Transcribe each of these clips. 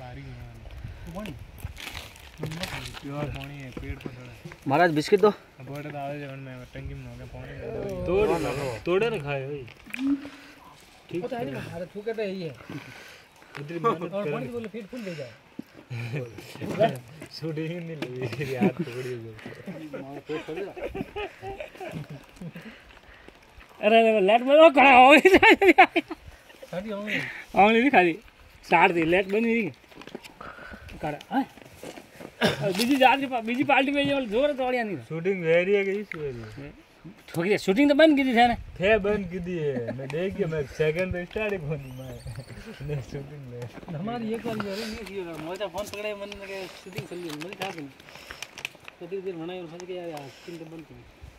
पानी प्योर पानी है पेड़ पर थोड़ा महाराज बिस्किट दो बोले तो आवे जवन में टंकी में हो गया पानी तोड़े ना खाए भाई ठीक है ना अरे तू कहता है ये उधर और पानी बोले फिर फुल दे जाए शूटिंग नहीं लगी यार थोड़ी हो गई अरे लाइट में वो खड़ा हो गई साडी होंगे नहीं खाली स्टार्ट थी लाइट बनी थी कर बीजी जात बीजी पार्टी में जो जोर तोड़िया नहीं शूटिंग वेरी है गई वेरी ठोकी शूटिंग तो बंद की थी ने थे बंद की दी है मैं देख के मैं सेकंड स्टार्ट ही होनी मैं शूटिंग में हमारी एक बार ये नहीं किया मोजा फोन पकड़े मन लगे शूटिंग चल रही मजा था नहीं कभी देर बनाई और समझ के यार शूटिंग तो बंद की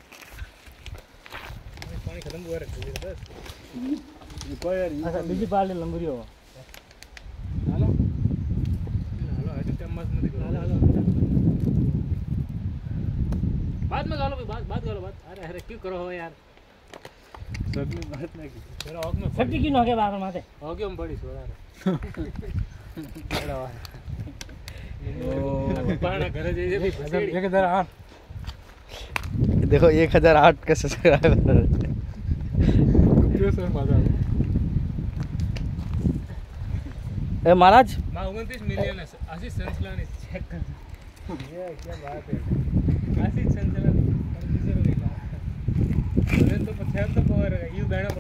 पानी खत्म हुआ रख दिया बस कोई यार अच्छा बीजी पार्टी लंबरी हो हेलो हेलो ऐसे चम्मच मत करो हेलो बात में गालो बात गालो बात अरे अरे क्यों करो हो यार सब में बात ना की तेरा ऑफ में सब्जी क्यों हो गया बाहर माथे हो गया हम बड़ी सोड़ा रे बड़ा ओ पाना घर जाइए भाई 1008 देखो 1008 का सब्सक्राइबर सर मजा ए महाराज 29 मिलियन है आशीष संचलन चेक कर ये क्या बात है आशीष संचलन तो 75 तो पावर है यू बैठा